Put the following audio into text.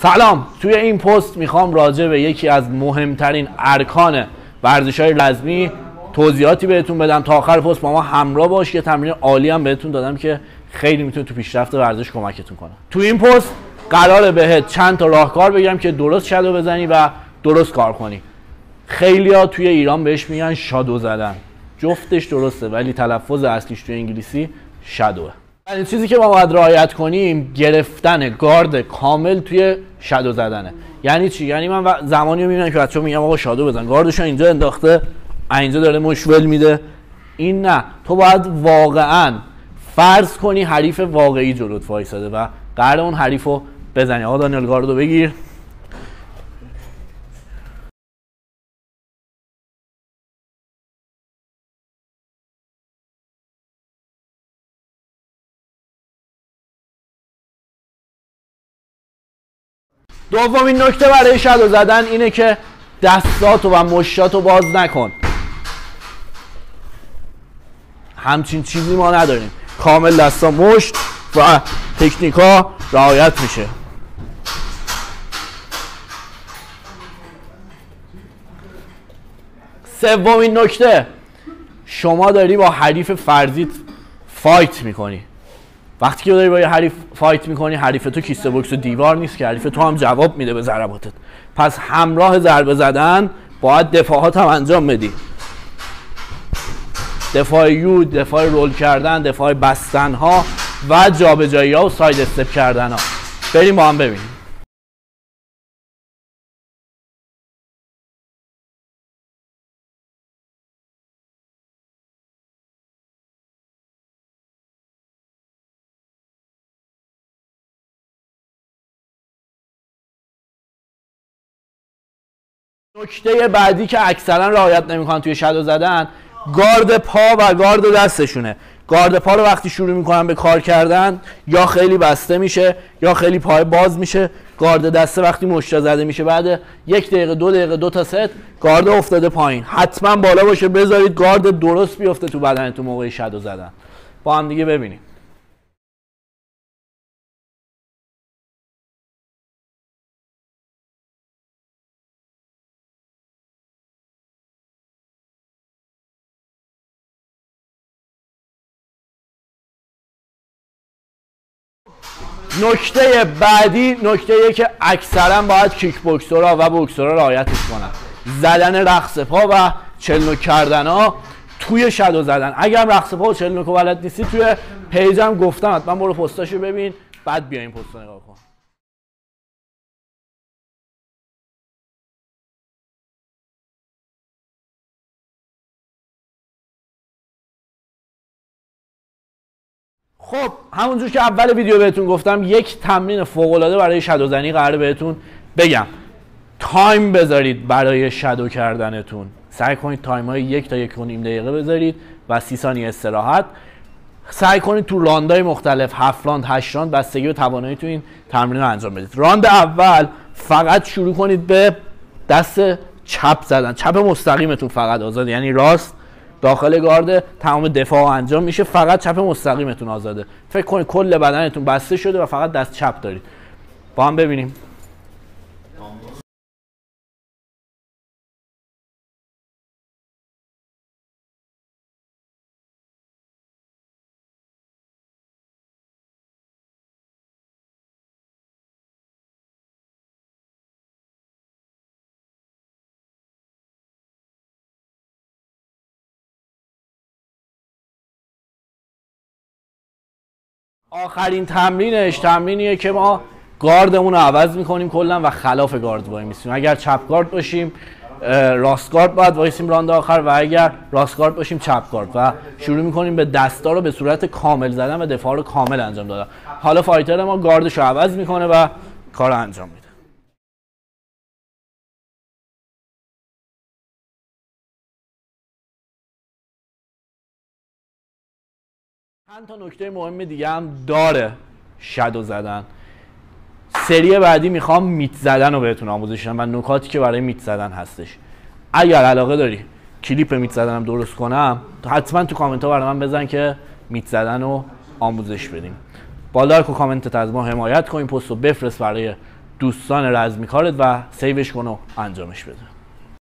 سلام. توی این پست میخوام راجع به یکی از مهمترین ارکان ورزش‌های رزمی توضیحاتی بهتون بدم. تا آخر پست با ما همراه باش. یه تمرین عالی هم بهتون دادم که خیلی میتونه تو پیشرفت ورزش کمکتون کنه. تو این پست قراره بهت چند تا راهکار بگم که درست شادو بزنی و درست کار کنی. خیلی‌ها توی ایران بهش میگن شادو زدن. جفتش درسته ولی تلفظ اصلیش توی انگلیسی شادوه. این چیزی که ما باید رعایت کنیم گرفتن گارد کامل توی شادو زدنه. یعنی چی؟ یعنی من زمانی میبینم که بچه‌ها میگم آقا شادو بزن، گاردشو اینجا انداخته، اینجا داره مشول میده. این نه، تو باید واقعا فرض کنی حریف واقعی جلوت وایساده و قرار اون حریفو بزنی. آقا دانیال گاردو بگیر. دومین نکته برای شادو زدن اینه که دستاتو و مشتاتو باز نکن. همچین چیزی ما نداریم. کامل دستا مشت و تکنیکا رعایت میشه. سومین نکته، شما داری با حریف فرضیت فایت میکنی. وقتی که داری با یه حریف فایت میکنی، حریف تو کیسه بوکس و دیوار نیست که، حریف تو هم جواب میده به ضرباتت. پس همراه ضربه زدن باید دفاعات هم انجام بدی. دفاع یود، دفاع رول کردن، دفاع بستن ها و جابجایی ها و ساید استپ کردن ها. بریم با هم ببینیم. نکته بعدی که اکثرا رعایت نمیکنن توی شادو زدن گارد پا و گارد دستشونه. گارد پا رو وقتی شروع میکنن به کار کردن یا خیلی بسته میشه یا خیلی پای باز میشه. گارد دسته وقتی مشت زده میشه بعد 1 دقیقه 2 دقیقه 2 تا ست گارد افتاده پایین. حتما بالا باشه، بذارید گارد درست بیفته تو بدنتون موقع شادو زدن. با هم دیگه ببینیم. نکته بعدی نکته‌ایه که اکثرا باید کیک بوکسورها و بوکسورها رعایتش کنن. زدن رقص پا و چلنوک کردن ها توی شادو زدن. اگرم رقص پا و چلنوک بلد نیستی توی پیجم گفتم حتما برو پستاشو ببین، بعد بیا این پستو نگاه کن. خب همونجور که اول ویدیو بهتون گفتم یک تمرین فوق‌العاده برای شادو زنی قراره بهتون بگم. تایم بذارید برای شادو کردنتون. سعی کنید تایم‌های 1 تا 1.5 دقیقه بذارید و 30 ثانیه استراحت. سعی کنید تو راندهای مختلف 7 راند 8 راند بستگی به تواناییتون این تمرین رو انجام بدید. راند اول فقط شروع کنید به دست چپ زدن. چپ مستقیمتون فقط آزاده، یعنی راست داخل گارد تمام دفاع انجام میشه، فقط چپ مستقیمتون آزاده. فکر کنید کل بدنتون بسته شده و فقط دست چپ دارید. با هم ببینیم. آخرین تمرینیه که ما گاردمون رو عوض میکنیم کلا و خلاف گارد وای میسیم. اگر چپ گارد باشیم راست گارد باید وایسیم راند آخر و اگر راست گارد باشیم چپ گارد و شروع میکنیم به دستا رو به صورت کامل زدن و دفاع رو کامل انجام دادن. حالا فایتر ما گاردش رو عوض میکنه و کار رو انجام میده. چند تا نکته مهم دیگه هم داره شادو زدن. سری بعدی میخوام میت زدن رو بهتون آموزش بدم و نکاتی که برای میت زدن هستش. اگر علاقه داری کلیپ میت زدنم درست کنم حتما تو کامنت ها برای من بزن که میت زدن رو آموزش بدیم. با لایک و کامنتت از ما حمایت کن. این پست رو بفرست برای دوستان رزمی کارت و سیوش کن و انجامش بده.